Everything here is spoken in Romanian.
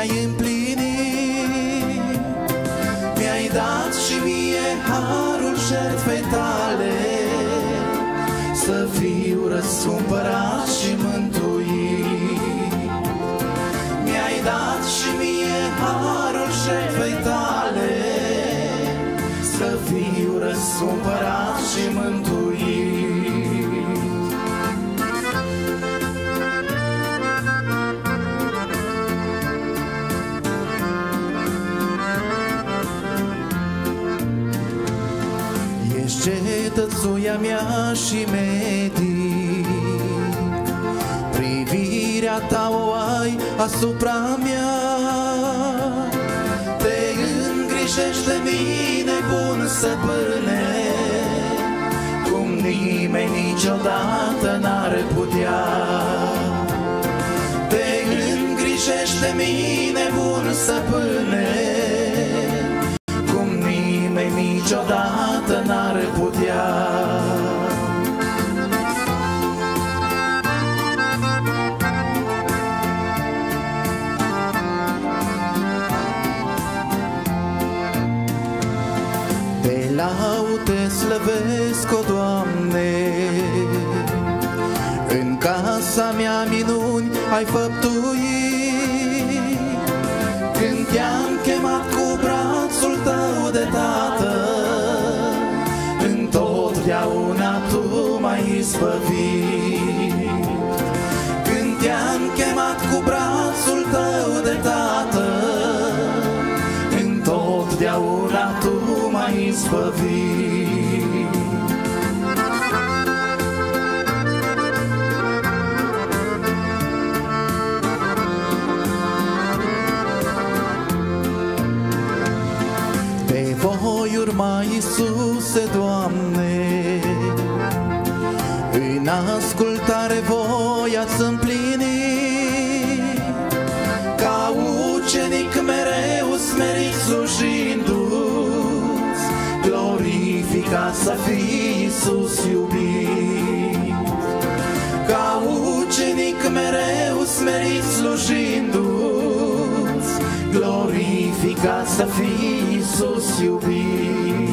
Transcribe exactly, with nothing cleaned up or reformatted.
mi-ai împlinit. Mi-ai dat și mie harul jertfei tale, să fiu răscumpărat și mântuit. Mi-ai dat și mie harul jertfei tale, să fiu răscumpărat și mântuit. Ești cetățuia mea și medic, privirea ta o ai asupra mea. Te îngrijești de mine, bun stăpâne, cum nimeni niciodată n-ar putea. Te îngrijești de mine, bun stăpâne, cum nimeni niciodată n-ar putea. Te laud, te slăvesc, o Doamne, în casa mea minuni ai făptuit. Când te-am chemat cu brațul tău de tată, întotdeauna tu m-ai izbăvit. Când te-am chemat cu brațul tău de tată, întotdeauna tu m-ai izbăvit. Te voi urma, Iisuse, Doamne, în ascultare voia-ți împlini. Ca ucenic mereu smerit slujindu-ți, glorificat să fii, Iisus iubit. Ca ucenic mereu smerit slujindu-ți, glorificat să fii, Iisus iubit.